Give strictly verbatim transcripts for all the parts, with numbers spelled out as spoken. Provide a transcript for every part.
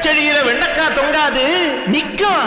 செடியில வெண்டைக்கா தொங்காது நிக்கும்.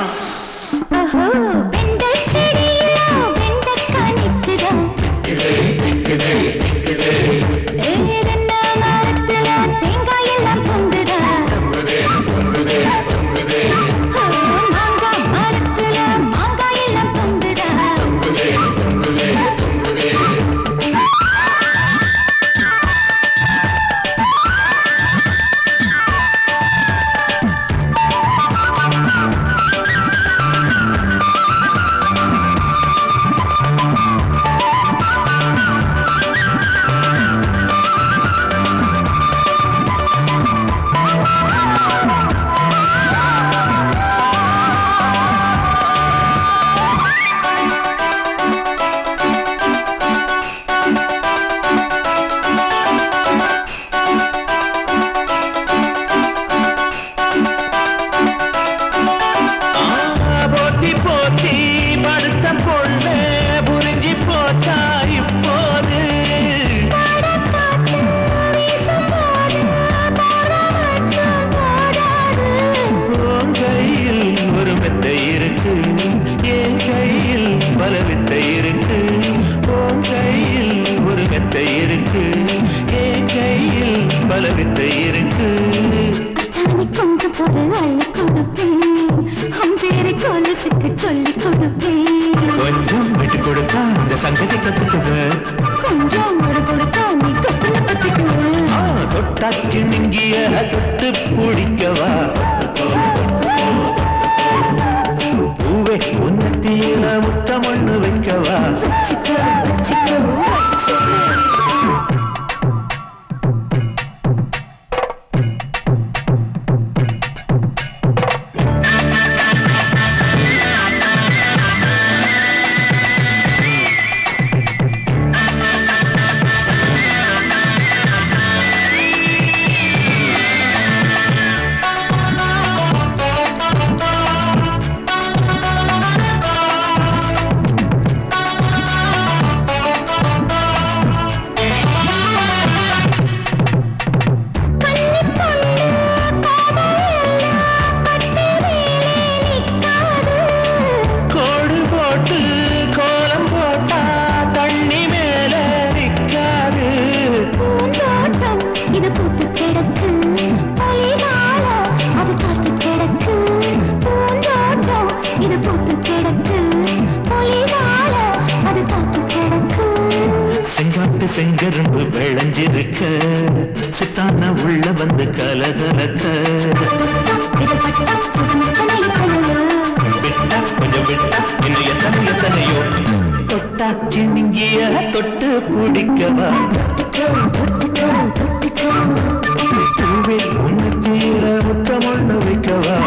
கொஞ்சம் விட்டு கொடுத்தா இந்த சங்கதி கத்துக்குவேன். கொஞ்சம் விட்டு கொடுத்தா நீ கத்துன கத்துக்குவேன். தொட்டாச்சு நீங்கிய தொட்டு பிடிக்கவா பூவே உன்னத்தியில முத்தம் ஒண்ணு வைக்கவா. செங்கரும்பு விளைஞ்சிருக்க சித்தான உள்ள வந்து கலகலக்க விட்டா கொஞ்சம் விட்டா இன்னும் எத்தனை எத்தனையோ தொட்டாச்சி நீங்கிய தொட்டு பிடிக்கவா பூவே உன்னத்தியில முத்தம் ஒண்ணு வைக்கவா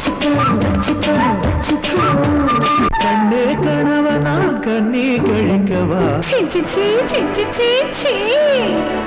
கண்ணே கணவனா கண்ணே கழிக்கவா. சி சி சி சி சி சி